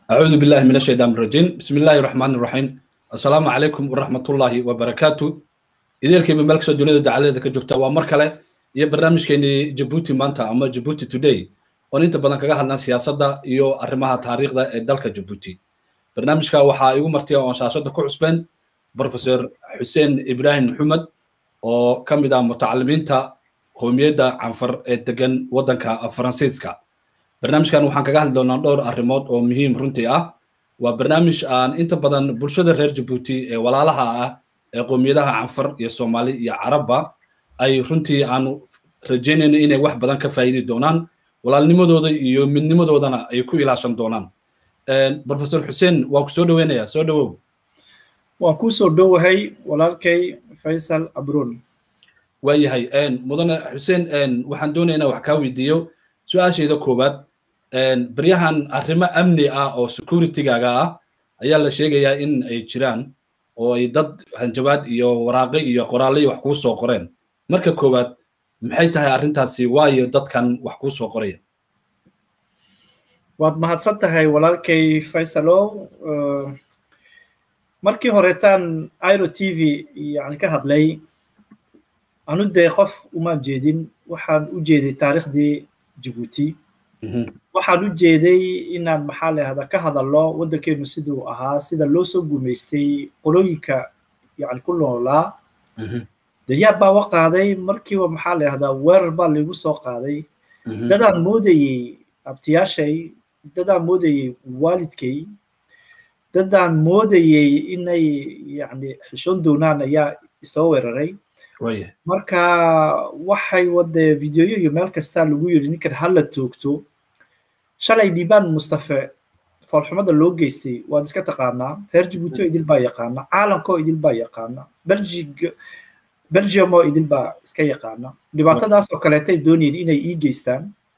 أعوذ بالله من الشيطان الرجيم بسم الله الرحمن الرحيم السلام عليكم ورحمة الله وبركاته إذا كي من ملك الدنيا دعالة ذاك جبتة ومركلة يا برنامج كني جيبوتي مانتا أما جيبوتي توداي ونينت بدن كجا هالنا سياسة دا يو أرمها تاريخ دا دالك جيبوتي برنامج كا وحا يو مرتيا وانشاشة دا كعسبان بروفيسور حسين إبراهيم محمد وكم دا متعلمين تا قومية عنفر الدجن ودنكا فرانسيسكا barnaamijkan waxaan kaga hadli doonaa dhowr arrimood oo muhiim runtii ah waa barnaamij aan inta badan bulshada reer Djibouti ee walaalaha ah ee qoomiyadaha Canfar iyo Soomaali iyo Carabba ay runtii aan rajaynayno inay wax badan ka faa'iidi doonaan walaalnimadooda iyo midnimadoodana ay ku ilaashan doonaan Professor Hussein waa ku soo dhaweynayaa soo dhawow waan ku soo dhawahay walaalkay Faisal Abroon waayahay mudane Hussein waxaan doonaynaa wax ka weydiiyo su'aasheeda koobaad baryahan arrimo amni ah oo security-gaaga ah ayaa la sheegayaa in ay jiraan oo ay dad hanjabaad iyo waraaqo iyo qoraallo wax ku soo qoreen marka koobaad maxay tahay arrintaasi waayo dadkan wax ku soo qoraya waad mahadsan tahay walaalkay Faisalow markii horeetaan Airo TV yani ka hadlay anu de qof uma jeedin waxaan u jeeday taariikhdii Djibouti waxaan u jeeday inaan maxaa leeyahay ka hadallo wadankeenu sidoo ahaa sida loo soo guumeystay qolooyinka yani ku noolaa dayaab baa waqaaday markiiba maxaa leeyahay weerar baa lagu soo qaaday dadaan moodayay abtiyaashay dadaan moodayay waalidkay dadaan moodayay inay yani xishoon doonaan ayaa isoo weeraray marka waxay wada fiidiyoyo iyo meel kasta lagu yiri ninkan hal la toogto shalay Liban Mustafa falxumada loo geystay waad iska taqaanaa reer Djibouti idil baa yaqaana caalamka idil baa yaqaana Belgium idil baa iska yaqaana dhibaatadaas oo kale tay doonayeen inay ii geystaan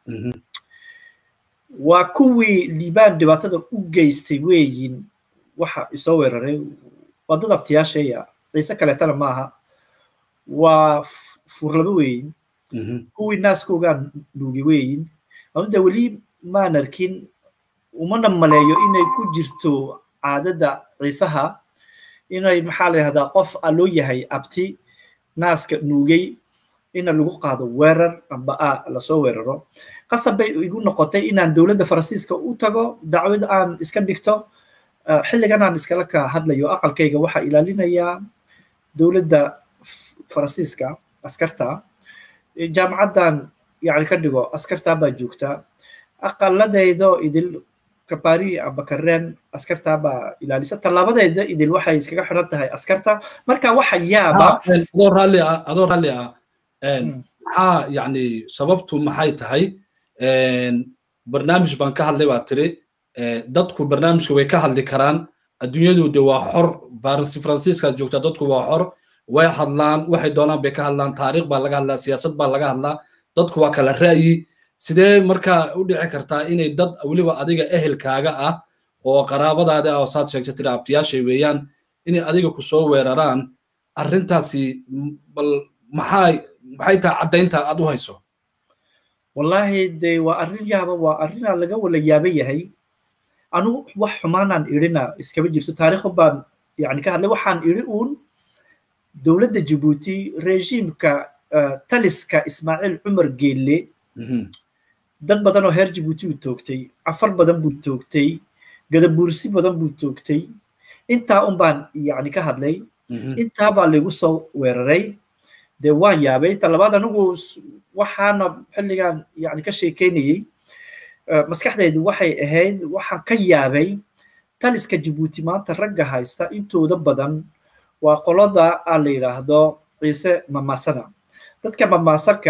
waa kuwii Liban dhibaatada u geystay weeyin waxa isoo weeraray wadada abtiyaashaya ciise kale tana maaha waa furlaba weyn kuwii naaskoogaan nuugi weyn amada wali ma narkin umana maleeyo inay ku jirto caadada ciisaha inay maxaa leeyahay qof loo yahay abti naaska nuugay in lagu qaado weerar amba la soo weeraro qasab bay igu noqotay inaan dawladda Faransiiska u tago dacwad aan iska dhigto xilligan aan iskala ka hadlayo aqalkayga waxa ilaalinaya dawladda Faransiiska askarta jaamacadan yani ka dhigo askarta baa joogta aqaladaydo idil kabari aba kareen askarta baa ilaalisa talaabadayda idil waxay iskaga xiran tahay askarta marka waxa yaaba adoo rali maxaa yani sababtu maxay tahay barnaamij baan ka hadlay baa tiri dadku barnaamijka way ka hadli karaan adduunyadu de waa xor Faransiiska joogta dadku waa xor way hadlaan waxay doonaan bay ka hadlaan taariikh baa laga hadlaa siyaasad baa laga hadlaa dadku waa kala ra'yi sidee marka u dhici kartaa inay dad waliba adiga ehelkaaga ah oo qaraabadaada ah oo saad sheegtay tira abtiyaashay weeyaan inay adiga ku soo weeraraan arrintaasi bal maxay tahay cadaynta aad u hayso wallahi de waa arrin yaaba waa arrin laga wala yaaba yahay anu wax xumaanaan irina iskaba jirto taariikh baan yani ka hadlay waxaan iri dawladda Djibouti rejiimka taliska Ismaaciil Cumar Geelle dad badan oo reer Djibouti u toogtay afar badan buu toogtay gadabuursi badan buu toogtay inta baan yani ka hadlay inta baa lagu soo weeraray de waan yaabay talabaad anigu waxaana xilligan yani ka sheekeynayay maskaxdaydu waxay ahayd waxa ka yaabay taliska Djibouti maanta ragga haysta intooda badan waa qolada la yiraahdo ciise mamasana dadka mamasarka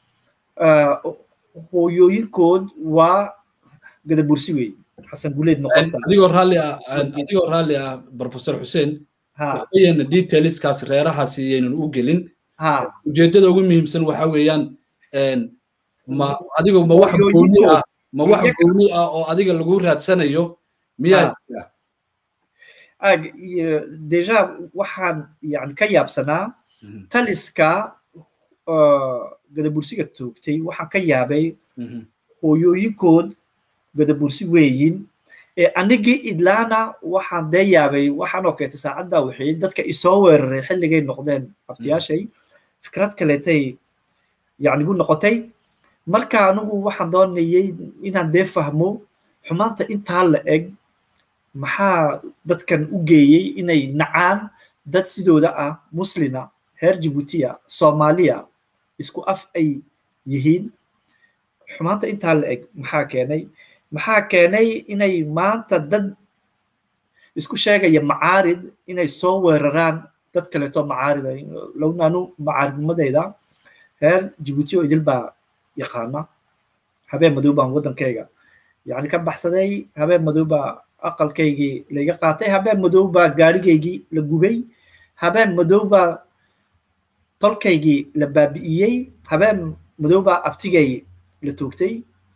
hooyooyinkood waa gadabursi weey xasan guleed noqonta adigoo raalli ah Professor Hussein waxayna detailskaas reerahaasi aynan u gelin ujeedada ugu muhiimsan waxa weeyaan ma adigu ma wax gooni ah oo adiga lagu raadsanayo miyaa déjà waxaan yani ka yaabsanaa taliska gadabursiga toogtay waxaan ka yaabay hooyooyinkood gadabursi weeyin anigii idlaana waxaan dee yaabay waxaan oo keetay saacadda wixii dadka isoo weeraray xilligay noqdeen abtiyaashay fikrad kaleetay yani gu noqotay marka anigu waxaan doonayay inaan dee fahmo xumaanta intaa la eg maxaa dadkan u geeyey inay nacaan dad sidooda ah muslina reer Djibouti Soomaaliya isku af ay yihiin xumaanta intaa la eg maxaa keenay inay maanta dad isku sheegaya macaarid inay soo weeraraan dad kaleeto macaarida lownaanu macaaridnimadeyda reer Djibouti oo idil baa yaqaana habeen madow baan wadankayga yani ka baxsaday habeen madow baa aqalkaygii laga qaatay habeen madow baa gaarigaygii la gubay habeen madow baa tolkaygii la baabi'iyey habeen madow baa abtigay la toogtay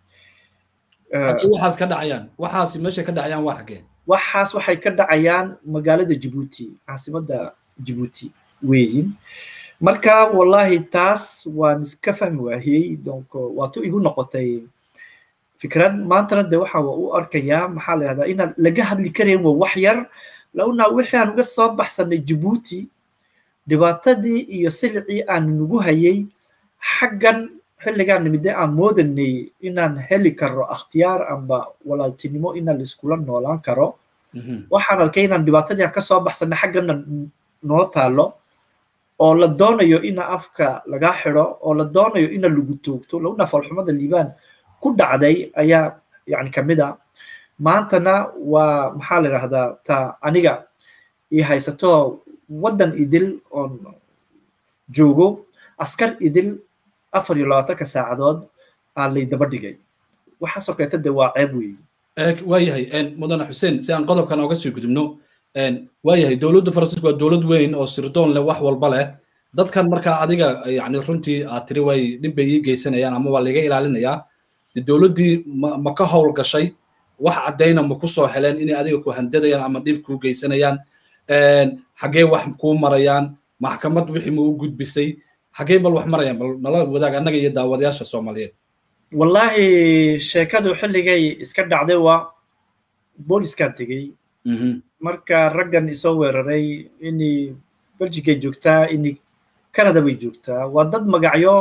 waxaas ka dhacayaan waxaas meesha ka dhacayaan waa xagee waxaas waxay ka dhacayaan magaalada Djibouti caasimadda Djibouti weeyin marka wallahi taas waan iska fahmi waayay donc waatu igu noqotay fikrad maantana de waxa uu arkayaa maxaa la yiraahdaa in laga hadli kareen wax yar lawna wixii aan uga soo baxsanay Djibouti dhibaatadii iyo silcii aan nugu hayay xaggan xilligan nimid aan moodanay inaan heli karo ikhtiyaar amba walaaltinimo inaan iskula noolaan karo waxaan arkay inaan dhibaatadii ka soo baxsanay xaggan noo taalo oo la doonayo in afka laga xiro oo la doonayo in lagu toogto lawna falxumada liibaan ku dhacday ayaa yani kamida maantana waa maxaa la yiraahdaa ta aniga ii haysato wadan idil oo joogo askar idil 24 saacadood aan lay daba dhigay waxa soo keeta de waa ceeb weey waayahay mudane xuseen si aan qodobkan uga soo gudubno waayahay dawladda Faransiiska waa dawlad weyn oo sirdoon leh wax walba leh dadkan marka adiga yani runtii aad tiri way dhib bay geysanayaan ama waa laga ilaalinayaa dawladdii ma ka howl gashay wax cadeyna ma ku soo heleen inay adiga ku handadayaan ama dhib ku geysanayaan xagee wax ku marayaan maxkamad wixii ma u gudbisay xagee bal wax marayaan bal nala wadaag anaga iyo daawadayaasha Soomaaliyeed wallahi sheekadu xilligay iska dhacday waa booliska tagay marka raggan isoo weeraray inay Belgium joogtaa inay Canada bay joogtaa waa dad magacyo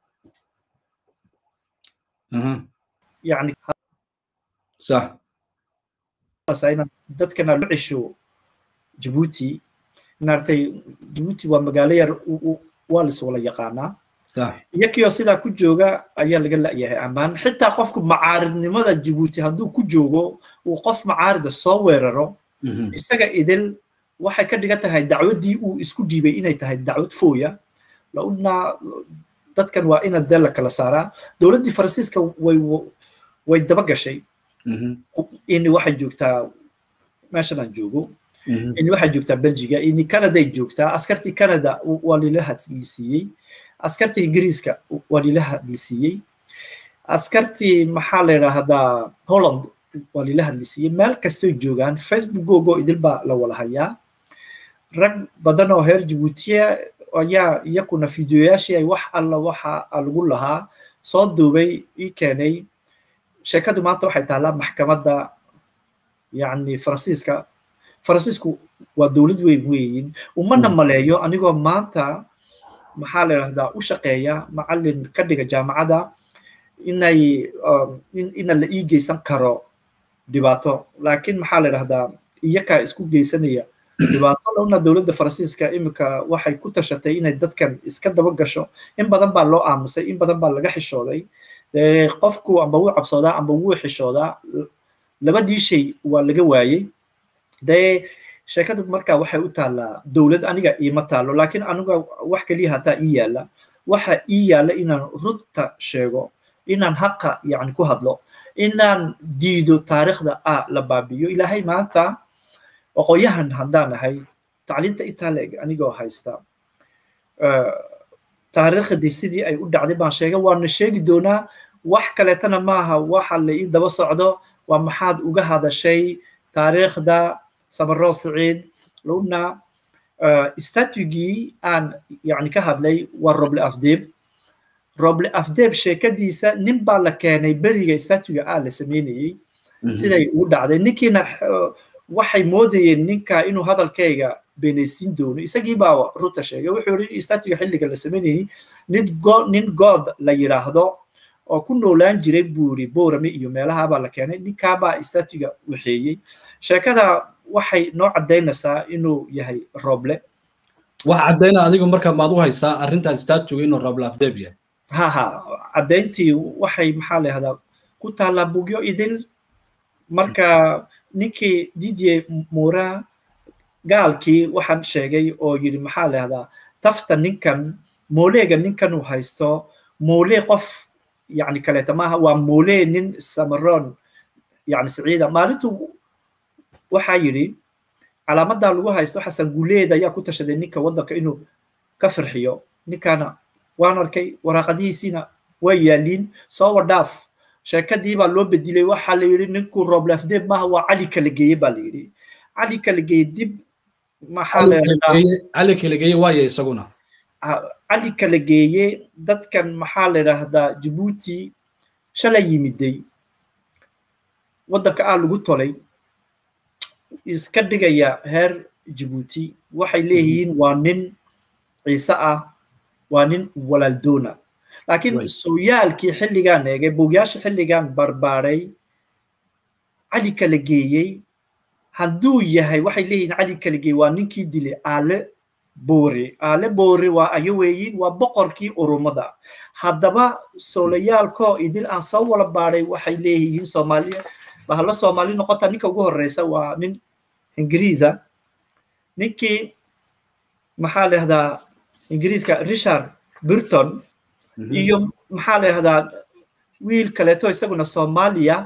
يعني صح أصلاً dadkana la cisho Djibouti naartay Djibouti waa magaalo waa la soo yaqaanaa صح iyakiyo sida ku jooga ayaa laga laayahay amaan xitaa qofku macaaridnimada Djibouti hadduu ku joogo uu qof macaarida soo weeraro isaga idil waxay ka dhigan tahay dacwadii uu isku dhiibay inay tahay dacwad fooya launa dadkan waa in dal kala saaraa dawladda Faransiiska way daba gashay in waxay joogtaa meeshan aan joogo in waxay joogtaa Belgium in Canada ay joogtaa askartii Canada waa la hadsiiyay askartii Ingiriiska waa la hadsiiyay askartii maxaa la yiraahdaa Holland waa la hadsiiyay meel kasto joogaan Facebook gogo idil ba la wala hayaa rag badan oo heer Djibouti ayaa iyakuna fiidiyoyaashii ay wax alla waxa lagu lahaa soo duubay ii keenay sheekadu maanta waxay taalaa maxkamadda yani Faransiisku waa dawlad weyn umana maleeyo anigoo maanta maxaa la yiraahdaa u shaqeeya macallin ka dhiga jaamacada in la ii geysan karo dhibaato laakiin maxaa la yiraahdaa iyaka isku geysanaya dhibaato lawna dawladda Faransiiska imika waxay ku tashatay inay dadkan iska daba gasho in badan baa loo aamusay in badan baa laga xishooday qofku amba uu cabsoodaa amba uu xishoodaa labadii shay waa laga waayay sheekadu marka waxay u taalaa dawlad aniga iima taalo laakiin aniga wax kaliya hata ii yaala waxa ii yaala inaan runta sheego inaan haqa yani ku hadlo inaan diido taariikhda la baabiyo ilaahay maanta aqoonyahan haddaan ahay tacliinta intaa leeg anigoo haysta taariikhdii sidii ay u dhacday baan sheegay waana sheegi doonaa wax kaleetana maaha waxa la ii daba socdo waa maxaad uga hadashay taariikhda Sabarro Saciid lawna istatugii aan yani ka hadlay waa Roble Afdeeb sheekadiisa nin baa la keenay beriga istatuga la sameeyay siday u dhacday ninkiina waxay moodayeen ninka inuu hadalkayga beenaysiin doono isagii baa runta sheegay wuxuu yiri statuga xilliga la sameeyay nin god la yiraahdo oo ku noolaan jiray buuri boorame iyo meelaha baa la keenay ninka baa statuga waxeeyay sheekada waxay noo cadeynaysaa inuu yahay Roble waxa cadeyna adigu marka maad u haysaa arrinta statuga inuu Roble afdeeb yahay ha cadeyntii waxay maxaa la yiraahdaa ku taala bugyo idil marka ninkii Didier Moura gaalkii waxaan sheegay oo yiri maxaa la yiraahdaa tafta ninkan mooleega ninkan uu haysto moole qof يعني كليتا maaha waa moole nin Samaron يعني سعيده maalintu waxa yiri calaamada lagu haysto Xasan Guleed ayaa ku tashaday ninka wadanka inuu ka farxiyo ninkana waan arkay waraaqadihiisina way yaaliin soo wadaaf sheekadii baa loo bedilay waxa la yiri ninku Roble afdeeb maaha waa Cali kala geeyay baa la yiri Cali kala geeyay dib maxaa la yiraahdaa Cali kala geeyay waayay isaguna علي kala geeyay dadkan maxaa la yiraahdaa Djibouti shalay yimiday wadanka lagu tolay iska dhigaya heer Djibouti waxay leeyihiin waa nin ciise waa nin walaaldoona laakiin sooyaalkii xilligan eegay buugaasha xilligan barbaaray علي kala geeyay haduu yahay waxay leeyihiin علي kala geeyay waa ninkii dilay Ale Boore waa ayaweeyin waa boqorkii Oromada hadaba soolayaalko idil aan soo wala baaray waxay leeyihiin Soomaaliya bahla Soomaali noqota ninka ugu horeysa waa nin Ingiriisa ninkii maxaa la yiraahdaa Ingiriiska Richard Burton iyo maxaa la yiraahdaa wiil kale to isaguna Soomaaliya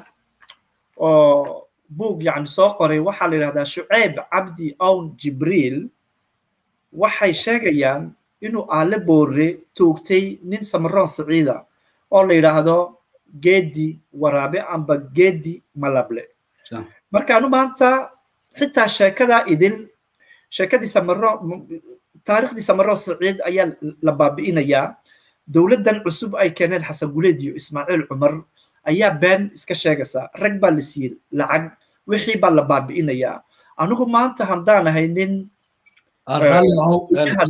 oo buug yani soo qoray waxaa la yiraahdaa Shu'aib Abdi Awn Jibril waxay sheegayaan inuu Ale Boore toogtay nin Samaron Saciida oo la yiraahdo Geedi Waraabe amba Geedi Malable marka anu maanta xitaa sheekada idil sheekadii Samaron taariikhdii Samaron Saciid ayaa la baabi'inayaa dawladdan cusub ay keeneen Xasan Guleed iyo Ismaaciil Cumar ayaa been iska sheegaysa rag baa la siiyay lacag wixii baa la baabi'inayaa anigu maanta handaan ahay nin rally aho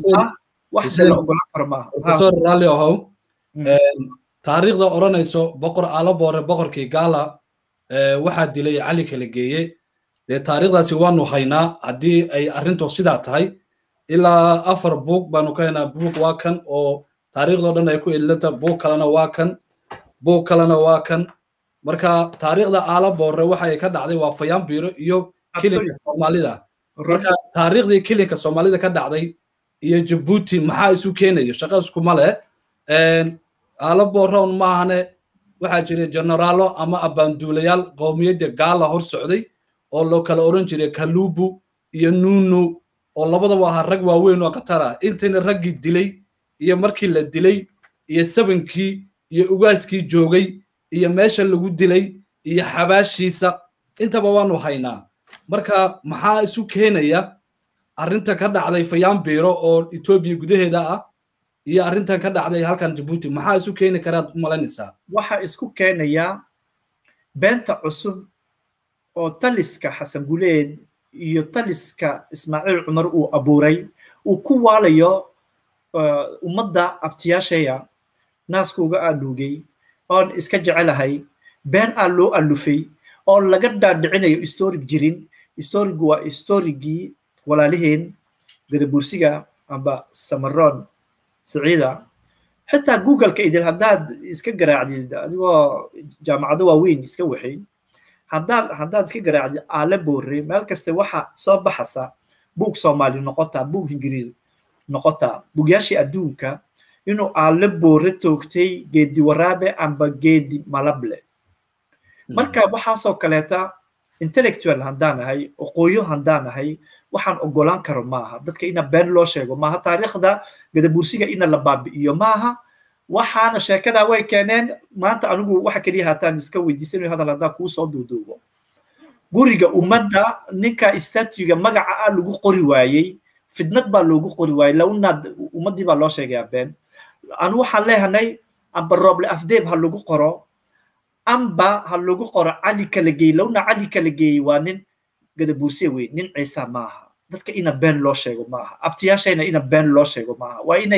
taariikhda oranayso boqor Ale Boore boqorkii gaala waxaa dilay Cali kala geeyay taariikhdaasi waanu haynaa haddii ay arrintu sidaa tahay ilaa 4 buug baanu ka haynaa buug waa kan oo taariikhdo dhan ay ku ilata buug kalena waa kan marka taariikhda Ale Boore waxa ay ka dhacday waa Fayambiro iyo kilinka Soomaalida marka taariikhdii kilinka Soomaalida ka dhacday iyo Djibouti maxaa isu keenayo shaqo isku male Ale Boore maahane waxa jiray generaalo ama abaanduulayaal qowmiyadda gaala hor socday oo loo kala oran jiray Kalubu iyo Nunu oo labadaba aha rag waaweyn oo qatar ah intii ragii dilay iyo markii la dilay iyo sabankii iyo ugaaskii joogay iyo meesha lagu dilay iyo xabaashiisa intaba waanu haynaa marka maxaa isu keenaya arrinta ka dhacday Fayambiro oo Ethiopia gudaheeda ah iyo arrintan ka dhacday halkan Djibouti maxaa isu keeni kara malanaysa waxa isku keenaya beenta cusub oo taliska Xasan Guleed iyo taliska Ismaaciil Cumar uu abuuray uu ku waalayo ummadda abtiyaashaya naaskuuga aadugay oo iska jecelahay been loo alufay oo laga dhaadhicinayo historic jirin historigu waa historigii walaaliheen Gadabursiga amba Samaron Saciida حتى جوجل كإذا هداد إسكت جراعدي أدوه جامعة دوا وين إسكت وحين هداد إسكت جراعدي على بوري مالك استوحى صاب حسا بوك صومالي نقطة بوك إنجليزي نقطة بوجاشي أدونك إنه على بوري توكتي جدي ورابع أم بجدي ملابلة مركب وحاسو كلاتا intellectual هندانا هاي وقويو هندانا هاي waxaan ogolaan karo maaha dadka ina been loo sheego maaha taariikhda Gadabursiga ina la baabi'iyo maaha waxaana sheekada way keeneen maanta anigu waxa kaliya haataan iska weydiisanayo hadal hadaa ku soo duuduubo guriga ummadda ninka statue-ga magaca lagu qori waayay fidnad baa loogu qori waayay lawna ummadii baa loo sheegay been anu waxa leeyahay amba Roble afdeeb ha lagu qoro amba ha lagu qoro cali kala geey lowna cali kala geey waa nin gadabuurse wey nin ciise maaha dadka ina been loo sheego maaha abtiyaashayna ina been loo sheego maaha waa inay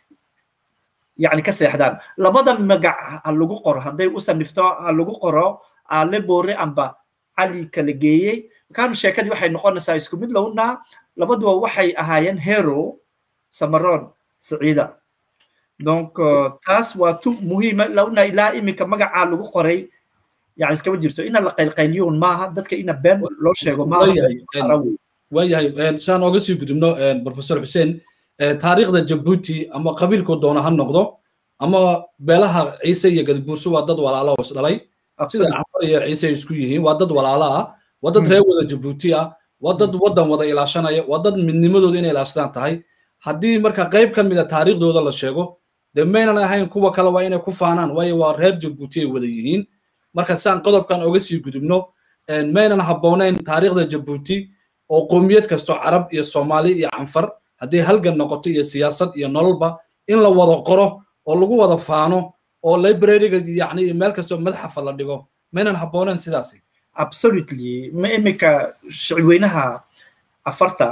yani ka seexdaan labada magac ha lagu qoro hadday u sanifto ha lagu qoro aale boore amba cali kala geeyey kaanu sheekadii waxay noqonaysaa isku mid lowna labaduba waxay ahaayeen hero samaroon saciida donc taas waa tu muhiima lowna ilaa iminka magacaa lagu qoray yani iskama jirto ina la qaylqayliyoon maaha dadka ina been loo sheego maaha waayahay saan oga sii gudubno professor xuseen taariikhda jabuuti ama qabiilku doona ha noqdo ama beelaha ciise iyo gadabuurso waa dad walaalo hoos dhalay sida camar iyo ciise isku yihiin waa dad walaalo ah waa dad reer wada jabuuti ah waa dad waddan wada ilaashanaya waa dad midnimadooda inay ilaashadaan tahay haddii marka qayb ka mida taariikhdooda la sheego dee maynan ahayn kuwa kale waa inay ku faanaan waayo waa reer jabuuti ay wada yihiin marka saan qodobkan oga sii gudubno maynan habboonayn taariikhda jabuuti oo qowmiyad kasto carab iyo soomaali iyo canfar haddii halgan noqoto iyo siyaasad iyo nololba in la wada qoro oo lagu wada faano oo library-ga yani meel kastoo madxafa la dhigo maynan habboonayn sidaasi absolutely ma imika shicweynaha afarta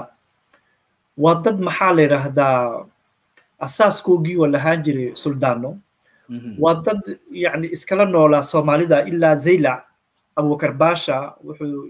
waa dad maxaa la yidhaahdaa asaaskoogii oo lahaan jiray suldaano waa dad yani iskala noolaa soomaalida ilaa zaylac abubakar baasha wuxuu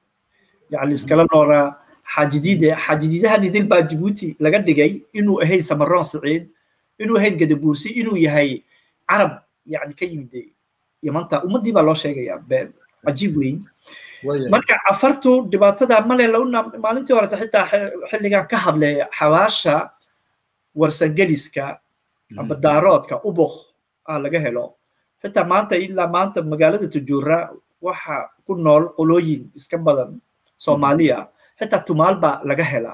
يعني iskala noolaa xaajidiidahan idil baa jabuuti laga dhigay inuu ahayn samaroon saciid inuu ahayn gadabuursi inuu yahay carab yani ka yimid yamanta ummadii baa loo sheegaya been cajiib weyn marka cafartu dhibaatada male lowna maalintii horeta xitaa xilligan ka hadlay xawaasha warsangeliska amba daaroodka ubok laga helo xitaa maanta ilaa maanta magaalada tujuura waxa ku nool qolooyin iska badan Soomaaliya xitaa tumaal baa laga helaa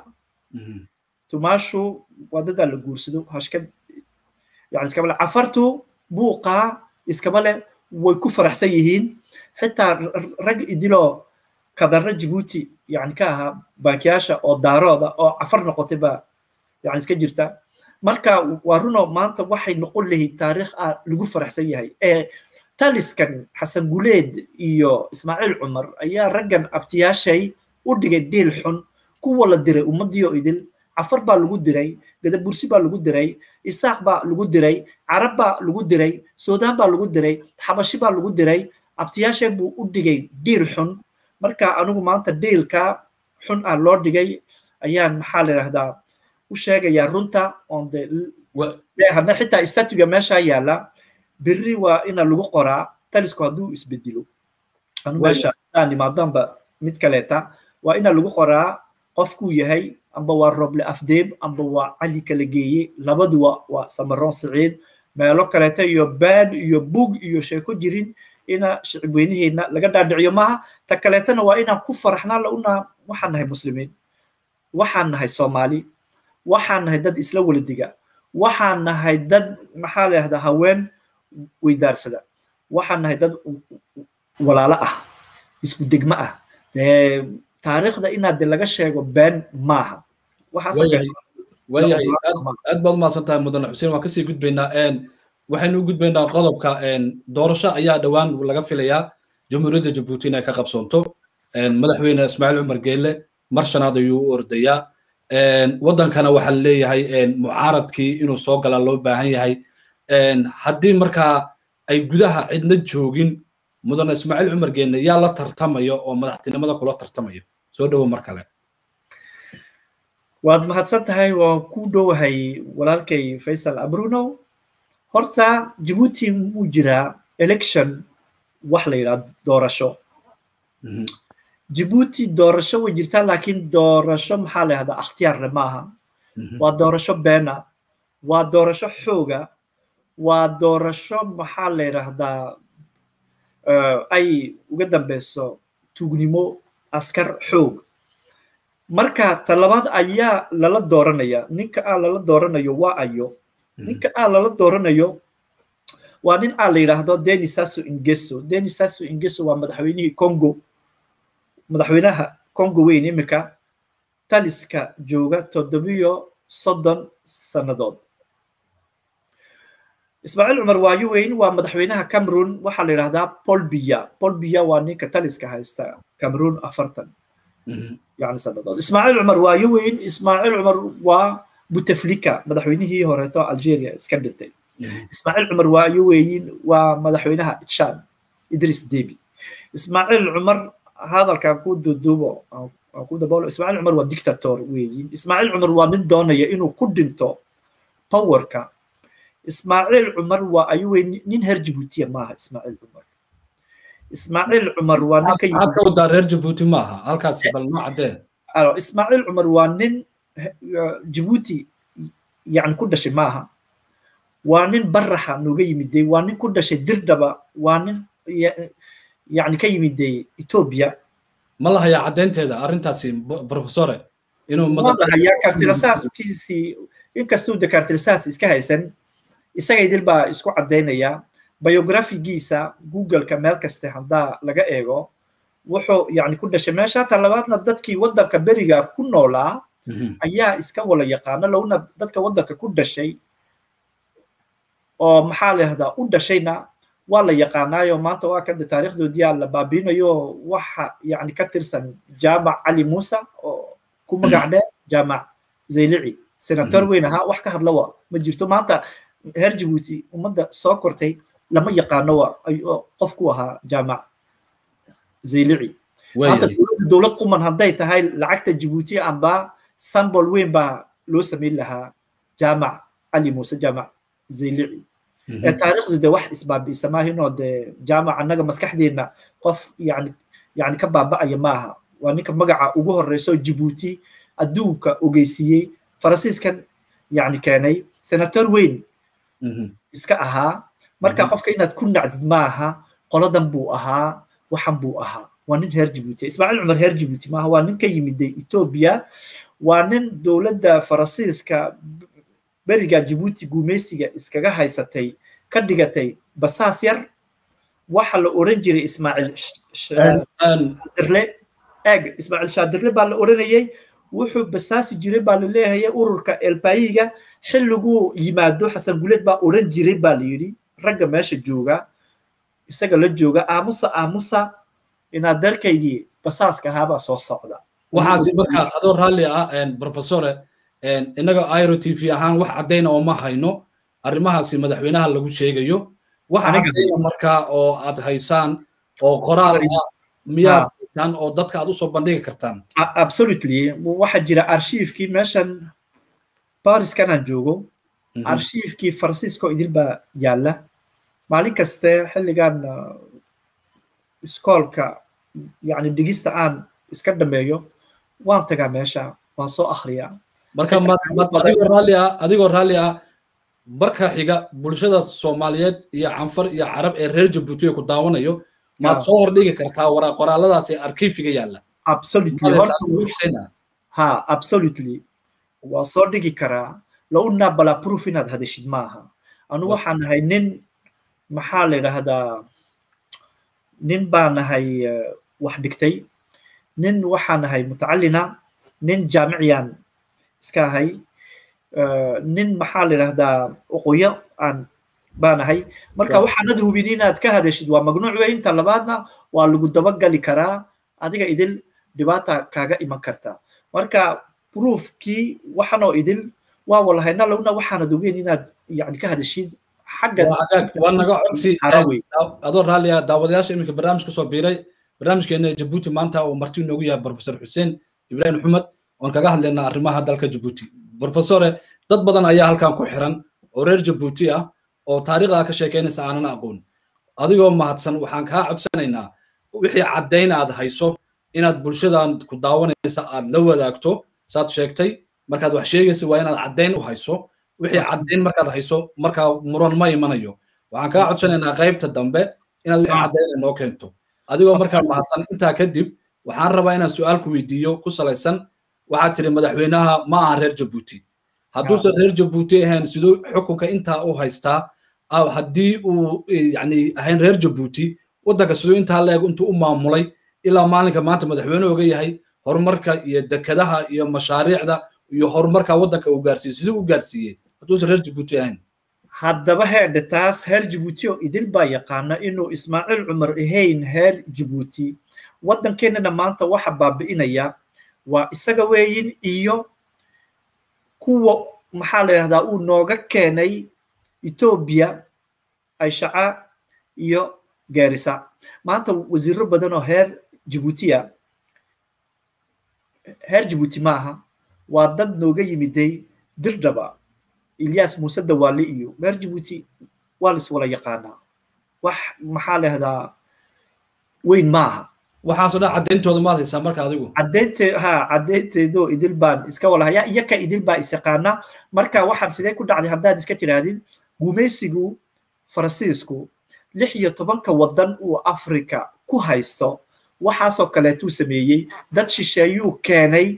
tumaashu waa dad la guursado hashkad yani iskaba leh cafartu buuqa iskaba leh way ku faraxsan yihiin xitaa rag idilo kadara Djibouti yani ka aha baakiyaasha oo daarooda oo cafar noqotay ba yani iska jirta marka waa runo maanta waxay noqon lahayd taariikh lagu faraxsan yahay taliskan xasan guleed iyo ismaaciil cumar ayaa raggan abtiyaashay u dhigay deel xun kuwa la diray ummadii oo idil cafar baa lagu diray gadabursi baa lagu diray isaaq baa lagu diray carab baa lagu diray suudaan baa lagu diray xabashi baa lagu diray abtiyaashay buu u dhigay deel xun marka anigu maanta deelka xun loo dhigay ayaan maxaa la yiraahdaa u sheegayaa runta on the hadna xitaa istatiga meesha yaala berri waa ina lagu qoraa talisku hadduu isbedelo anu meesha nimaadaanba mid kaleeta waa ina lagu qoraa qofkuu yahay amba waa roble afdeeb amba waa cali kala geeye labaduba waa samaroon saciid meelo kaleeta iyo baan iyo bug iyo sheeko jirin ina shicibweynaheena laga dhaadhiciyo maaha ta kaleetana waa inaan ku faraxnaa launa waxaan nahay muslimiin waxaan nahay soomaali waxaan nahay dad isla waladiga waxaan nahay dad maxaa la yidhahdaa haween weydaarsada waxaan nahay dad walaalo ah isku degmo ah taariikhda inaad laga sheego been maaha waayahay aad baad umahadsan tahay mudane xuseen waan kasii gudbaynaa waxaynu u gudbaynaa qodobka doorasho ayaa dhowaan laga filayaa jamhuuriyadda jabuuti inay ka qabsoonto madaxweyne ismaaciil cumar geelle mar shanaad ayuu u ordayaa waddankana waxaa leeyahay mucaaradkii inuu soo galaa loo baahan yahay haddii markaa ay gudaha cidna joogin mudane ismaaciil cumar geelle yaa la tartamayo oo madaxtinimada kula tartamayo soo dhowo mar kale waad mahadsan tahay waan ku dhowahay walaalkay faysal abruno horta Djibouti muu jiraa election wax la yiraahdo doorasho Djibouti doorasho way jirtaa laakiin doorasho maxaa la yiraahdaa ikhtiyaar maaha waa doorasho beena waa doorasho xooga waa doorasho maxaa la yiraahdaa ay uga dambeyso tuugnimo askar xoog marka talabaad ayaa lala dooranaya ninka lala dooranayo waa ayo ninka lala dooranayo waa nin la yiraahdo Denis Sassou Nguesso waa madaxweynihii Congo madaxweynaha Congo weyn imika taliska jooga 730 sanadood ismaaciil cumar waayo weyn waa madaxweynaha cameroon waxaa la yidhahdaa Paul Biya waa ninka taliska haysta cameroon 40 يعني سنة إسماعيل عمر وين إسماعيل عمر وبوتفليكا مدحوينه هوريتو ألجيريا إسكندرتي إسماعيل عمر وين ومدحوينها تشاد إدريس ديبي إسماعيل عمر هذا كان كود دوبو أو كود بقول إسماعيل عمر وديكتاتور وين إسماعيل عمر ومن دونه إنه كودنتو باوركا إسماعيل عمر وين ننهر جيبوتيا معها إسماعيل عمر إسماعيل عمر وانكي هاكو دار جيبوتي معها هالكاس بالنوع عدين إسماعيل عمر وانين جيبوتي يعني كدش معها وانين برحة نوجي مدي وانين كدش دردبة وانين يعني كي مدي إثيوبيا ما الله يا عدين تهذا أرنتاسي بروفيسور إنه ما الله يا كارتلساس كيسي إن كستود كارتلساس إسكايسن إسكايدل با إسكو عدين يا biographigiisa google-ka meel kaste haddaa laga eego wuxuu yani ku dhashay meesha talabaadna dadkii waddanka beriga ku noolaa ayaa iska wala yaqaana lowna dadka waddanka ku dhashay oo maxaa la yidhahdaa u dhashayna waa la yaqaanaayo maanta waa kada taariikhdoodii la baabiinayo waxa yani ka tirsan jaamac cali muuse oo ku magac dheer jaamac zaylici senator weyn ahaa wax ka hadla waa ma jirto maanta heer Djibouti ummadda soo kortay lama yaqaano qofku ahaa jaamac zaylici hada dawlad quman haday tahay lacagta Djibouti amba symbol weyn baa loo sameyn lahaa jaamac ali muuse jaamac zaylici taariikhda wax isbaabi samaahinoo de jaamac anaga maskaxdeena qof yani ka baaba'aya maaha waa ninka magaca ugu horeyso Djibouti adduunka ogeysiyay Faransiiskan yani keenay senator weyn iska ahaa marka qofka inaad ku nacdid maaha qoladan buu ahaa waxan buu ahaa waa nin heer Djibouti Ismaaciil Cumar heer Djibouti maaha waa nin ka yimid Ethiopia waa nin dawladda Faransiiska beriga Djibouti guumeysiga iskaga haysatay ka dhigatay basaas yar waxa la oran jiray Ismaaciil Shadirle baa la oranayay wuxuu basaasi jiray baa la leeyahay ururka El Paiga xilligu yimaado Xasan Guleed baa oran jiray baa la yiri ragga meesha jooga isaga la jooga aamusa inaad darkaygii basaaska ahaaba soo socda waxaasi marka adoo raalli ah professor inaga Airo TV ahaan wax cadeyna oo ma hayno arrimahaasi madaxweynaha lagu sheegayo waxa cadeyna marka oo aad haysaan oo qoraal miyaad haysaan oo dadka aad u soo bandhigi kartaan absolutely waxa jira archive-kii meeshan Paris kana joogo archive-kii Francisco idil baa yaala maalin kaste xilligan iskoolka yani dhigista aan iska dhameeyo waan tagaa meesha waan soo akhriyaa marka adigoo raalli ah barka xiga bulshada Soomaaliyeed iyo Canfar iyo Carab ee reer Djibouti ku daawanayo ma soo hordhigi kartaa qoraaladaas ee arkiifiga yaala absolutely absolutely waa soo dhigi karaa launa bala proof inaad hadashid maaha anu waxaan nahay nin maxaa la yiraahdaa nin baan nahay wax dhigtay nin waxaan nahay mutacallina nin jaamiciyan iska ahay nin maxaa la yiraahdaa aqooyo aan baan nahay marka waxaanad hubin inaad ka hadashid waa magnuuc weyn inta labaadna waa lagu dabagali karaa adiga idil dhibaata kaaga iman karta marka proofkii waxaanoo idil waa walahayna lawna waxaanad ogeyn inaad yani ka hadashid xagga wanaga codsi adoo raalli ah daawadayaasha iminka barnaamijka soo biiray barnaamijkeena Djibouti maanta oo marti noogu yahay professor Xuseen Ibrahim Xumed oo kaga hadlayna arrimaha dalka Djibouti professor dad badan ayaa halkan ku xiran oo reer Djibouti ah oo taariikhda ka sheekeynaysa aanan aqoon adigoo mahadsan waxaan ka codsanaynaa wixii cadeyn aad hayso inaad bulshadan ku daawanaysa aad la wadaagto saad sheegtay markaad wax sheegayso waa inaad cadeyn u hayso wixii cadeyn markaad hayso marka muran ma imanayo waxaan ka codsanaynaa qaybta dambe inaad wixii cadeyn noo keento adigoo markaa mahadsan intaa kadib waxaan rabaa inaan su'aal ku weydiiyo ku salaysan waxaad tiri madaxweynaha ma aha reer Djibouti hadduusan reer Djibouti ahayn sidoo xukunka intaa u haystaa haddii uu yani ahayn reer Djibouti waddanka sidoo intaa leeg intuu u maamulay ilaa maalinka maanta madaxweyne oga yahay horumarka iyo dekadaha iyo mashaariicda iyo horumarka waddanka uu gaarsiiyay sidoo u gaarsiiyay hadduusan reer Djibouti ahayn haddaba heedhe taas heer jabuuti oo idil baa yaqaana inuu ismaaciil cumar ahayn heer jabuuti waddankeennana maanta waxa baabi'inaya waa isaga weeyin iyo kuwa maxaa la yidhahdaa uu nooga keenay etoobiya ayshaca iyo gaarisa maanta wasiiro badan oo heer jabuutiya heer jabuuti maaha waa dad nooga yimiday dirdhaba ilyas muuse dawaale iyo heer jabuuti waa la iswala yaqaanaa wax maxaa la yidhahdaa weyn maaha waxaasoo dhan caddayntooda maad haysaa marka adigu caddaynteedoo idil baan iska walahayaa iyo ka idil baa isaqaana marka waxaan sidee ku dhacday haddaad iska tirahdid gumaysigu faransiisku 16 waddan uu afrika ku haysto waxaasoo kaleetuu sameeyey dad shisheeyuu keenay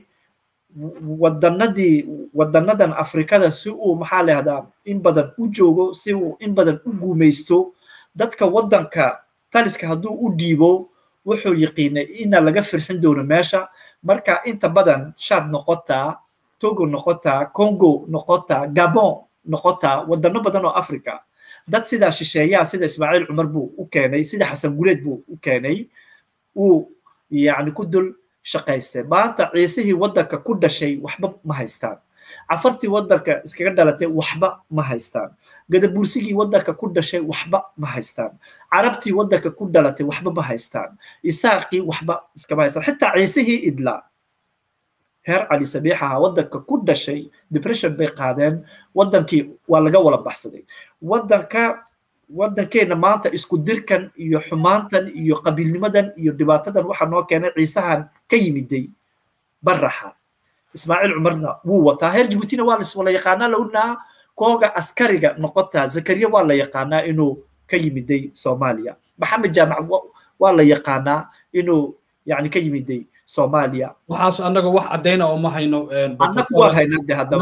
wadanadan afrikada si uu maxaa la yihahdaa in badan u joogo si uu in badan u gumaysto dadka waddanka taliska hadduu u dhiibo wuxuu yaqiinay ina laga firxin doono meesha marka inta badan Chad noqotaa Togo noqotaa Congo noqotaa Gabon noqotaa wadano badan oo Afrika dad sida shisheeyaa sida Ismaaciil Cumar buu u keenay sida Xasan Guleed buu u keenay uu yaani ku dul shaqaystay maanta ciisihii waddanka ku dhashay waxba ma haystaan cafartii waddanka iskaga dhalatay waxba ma haystaan gadabursigii waddanka ku dhashay waxba ma haystaan carabtii waddanka ku dhalatay waxba ma haystaan isaaqii waxba iskama haystaan xitaa ciisihii idla heer cali sabiixaha waddanka ku dhashay depression bay qaadeen waddankii waa laga wala baxsaday waddankeena maanta isku dirkan iyo xumaantan iyo qabiilnimadan iyo dhibaatadan waxa noo keenay ciisahan ka yimiday baraxa Ismaaciil Cumarna wuu wataa heer Jabuutina waa la iswala yaqaanaa lawna kooga askariga noqotaa Zakariya waa la yaqaanaa inuu ka yimiday Soomaaliya Maxamed Jaamac waa la yaqaanaa inuu yani ka yimiday Soomaaliya waxaas anaga wax cadeyna oo ma hayno anagu waa haynaa hadaba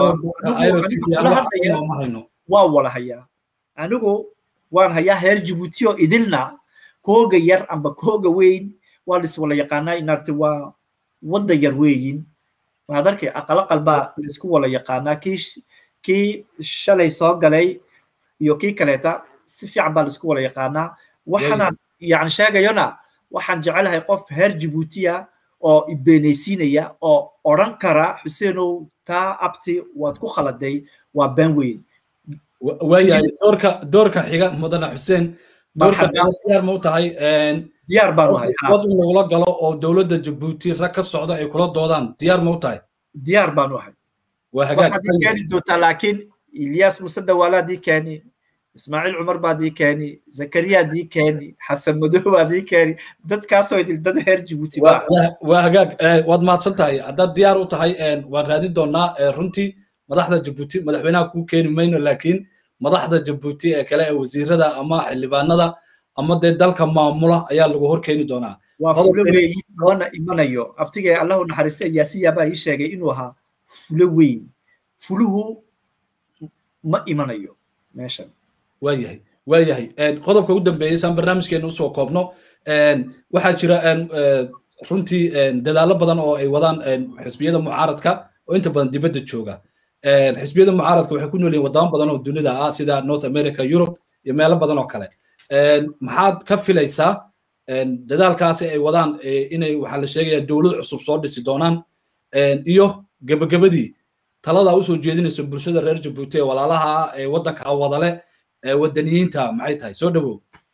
waa wala hayaa anigu waan hayaa heer Jabuuti oo idilna kooga yar amba kooga weyn waa la iswala yaqaanaa inarti waa wada yar weeyin maadarkii aqal qalba isku wala yaqaanaa kii shalay soo galay iyo kii kaleeta si fiican baa isku wala yaqaanaa waxana yani sheegayona waxaan jecelahay qof heer Jabuutiya oo ibeenaysiinaya oo oran kara Xuseenow taa abti waad ku khaladay waa been weyn waayahay doorka xiga mudane Xuseen doorka diyaar ma u tahay diyaar baan u hayaa wad in lagula galo oo dawladda Jabuuti rag ka socda ay kula doodaan diyaar ma u tahay diyaar baan u hayaa waxaad keeni doontaa laakiin Ilyas Muuse Dawaale dii keeni Ismaaciil Cumar baa dii keeni Zakariya dii keeni Xasan Madow baa dii keeni dadkaasoo idil dad heer Jabuuti waa hagaag waad mahadsan tahay haddaad diyaar u tahay waan raadin doonaa runtii madaxda Jabuuti madaxweynaha ku keeni mayno laakiin madaxda Jabuuti ee kale ee wasiirada ama xildhibaanada ama dalka maamula ayaa lagu hor keeni doonaa waa fulo weyn wana imanayo abtiga Allahu naxariistay yaasiya baa ii sheegay inuu ahaa fulo weyn fuluhu ma imanayo meeshan waayahay qodobka ugu dambeeyay san barnaamijkeena usoo koobno waxaa jira runtii dadaalo badan oo ay wadaan xisbiyada mucaaradka oo inta badan dibadda jooga xisbiyada mucaaradka waxay ku nool yihiin wadamo badan oo dunida ah sida North America Europe iyo meelo badan oo kale maxaad ka filaysaa dadaalkaasi ay wadaan inay waxa la sheegayaa dawlad cusub soo dhisi doonaan iyo gabagabadii talada u soo jeedinaysa bulshada reer Jabuuti ee walaalaha ee waddanka wadale wadaniyiinta maxay tahay soo dhawow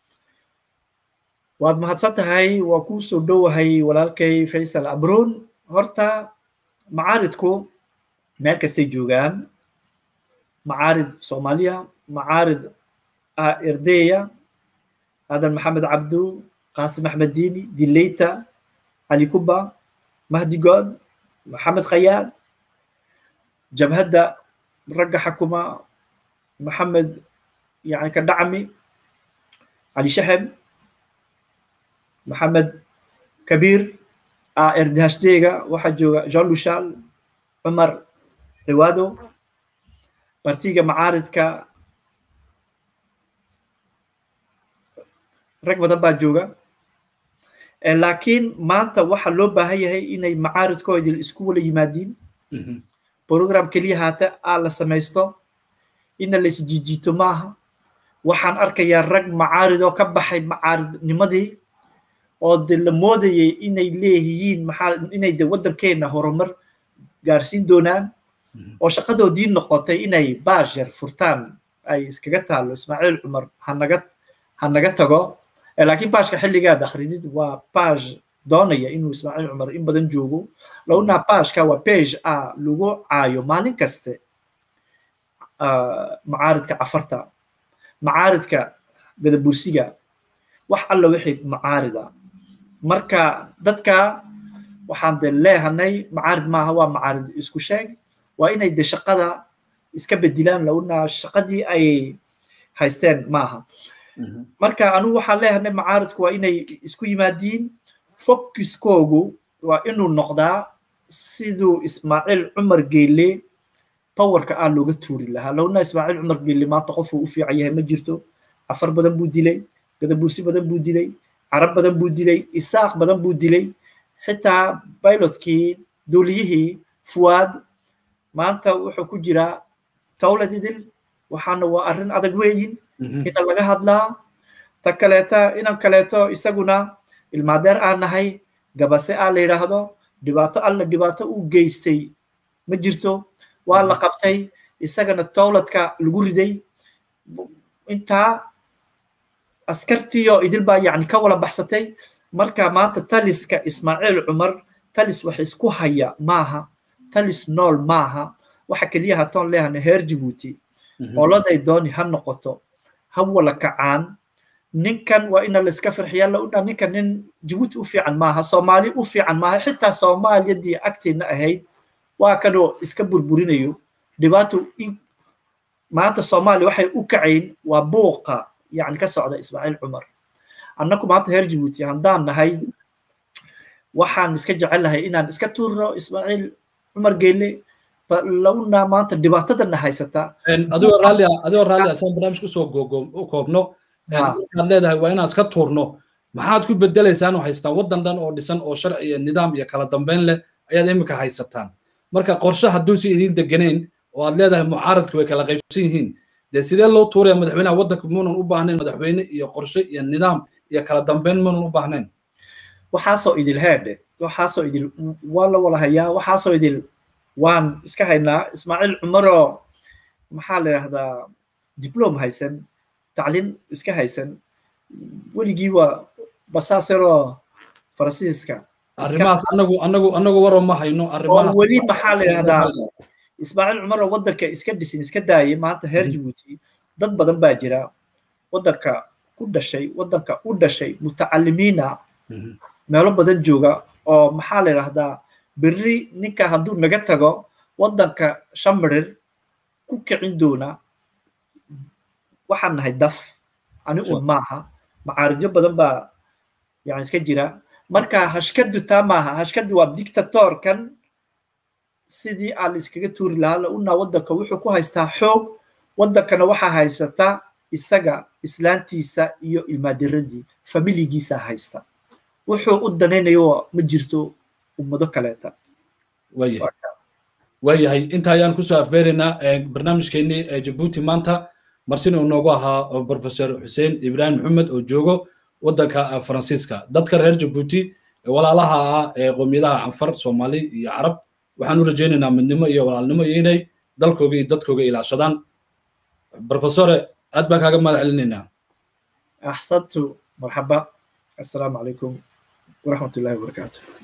waad mahadsan tahay waa ku soo dhowahay walaalkay Faisal Abroon horta macaaridku meel kastay joogaan macaarid Soomaaliya macaarid Erdeya Adan Maxamed Cabdu Qaasim Axmed Diini Dileyta Ali Kuba Mahdi God Maxamed Khayaad jabhadda ragga xukuma Maxamed يعني كدعمي علي شحب محمد كبير اردهاش ديغا واحد جوجا جون لوشال عمر عوادو بارتيغا معارض كا ركبة دبا جوجا لكن ما انت waxa loo baahan yahay inay macaaridkooda iskuul yimaadin program kaliya hata la sameeysto ina la isjijiito maaha waxaan arkayaa rag macaarid oo ka baxay macaaridnimadii oo de la moodayay inay leeyihiin inay de waddankeena horumar gaarsiin doonaan oo shaqadoodii noqotay inay baash yar furtaan ay iskaga taalo Ismaaciil Cumar hanaga tago laakiin baashka xilligaad akhridid waa baash doonaya inuu Ismaaciil Cumar in badan joogo lawna baashka waa page lagu caayo maalin kaste macaaridka cafarta macaaridka gadabursiga wax alla wixii macaarida marka dadka waxaan de leeyahay macaarid maaha waa macaarid isku sheeg waa inay de shaqada iska bedilaan lawna shaqadii ay haysteen maaha marka anu waxaan leeyahay macaaridku waa inay isku yimaadiin focuskoogu waa inuu noqdaa siduu Ismaaciil Cumar Geelle powerka looga tuuri lahaa lawna Ismaaciil Cumar Geelle maanta qof uu fiican yahay ma jirto afar badan buu dilay gadabursi badan buu dilay carab badan buu dilay isaaq badan buu dilay xitaa pilotkii dowliyihii Fuad maanta wuxuu ku jiraa tawladidil waxaana waa arrin adag weeyin in laga hadlaa ta kaleeta inan kaleeto isaguna ilmaadeer nahay gabase la yiraahdo dhibaato uu geystay ma jirto waa la qabtay isagana tawladka lagu riday inta askartiyo idil baa yani ka wala baxsatay marka maanta taliska Ismaaciil Cumar talis wax isku haya maaha talis nool maaha waxa kaliya hatoon leeyahay heer Djibouti qoladay dooni ha noqoto ha wala kacaan ninkan waa in la iska farxiyaa la una ninkan nin Djibouti u fiican maaha Soomaali u fiican maaha xitaa Soomaaliyadii agteena ahayd waa kanoo iska burburinayo dhibaato maanta Soomaali waxay u kacayn waa buuqa يعني كسعودة إسماعيل عمر أنكم عطى هير جيبوتي عندنا هاي وحن نسكج على هاي إن نسكتور إسماعيل عمر قال لونا ما أنت دبعتنا هاي ستا أدور رالي عشان برنامج كسو كوبنو كان ده وين نسكتورنو ما حد كل بدل إنسان وحيستان ودن دان أو دسان أو شرعي النظام يكلا دمبين له أيام إمك هاي ستان مركا قرشة هدوسي إذين دجنين وعلى ده معارض كويكلا غيبسين de sidee loo tuuray madaxweynaha waddanka muunan u baahnayn madaxweyne iyo qorshe iyo nidaam iyo kala dambeyn muunan u baahnayn waxaasoo idil heedhe waxaasoo idil waa la wala hayaa waxaasoo idil waan iska haynaa Ismaaciil Cumaroo maxaa la yiraahdaa diplom haysan tacliin iska haysan weligii waa basaasero Faransiiska arrimahaas anagu waro ma hayno arrimahaas weli maxaa la yiraahdaa Ismaaciil Cumar waddanka iska dhisin iska daayay maanta heer Djibouti dad badan baa jira waddanka u dhashay mutacallimiina meelo badan jooga oo maxaa la yiraahdaa berri ninka hadduu naga tago waddanka shamrir ku kicin doona waxaan nahay daf ani maaha macaaridyo badan baa yani iska jira marka hashkadu taa maaha hashkadu waa dictatorkan sidii aan iskaga tuuri lahaa la una waddanka wuxuu ku haystaa xoog waddankana waxa haysata isaga islaantiisa iyo ilmaadiradii familigiisa haysta wuxuu u danaynayo ma jirto ummado kaleeta waayahay inta ayaan kusoo afbeeraynaa barnaamijkeennii Djibouti maanta marsina uu noogu ahaa Professor Xuseen Ibrahim Maxamed oo joogo waddanka Faransiiska dadka reer Djibouti walaalaha qowmiyadaha Anfar Soomaali iyo Carab waxaan u rajaynaynaa midnimo iyo walaalnimo iyo inay dalkooga iyo dadkooga ilaashadaan Professor aad baan kaaga mahad celinaynaa axsantu marxaba assalaamu calaykum waraxmatullaahi wabarakaatuh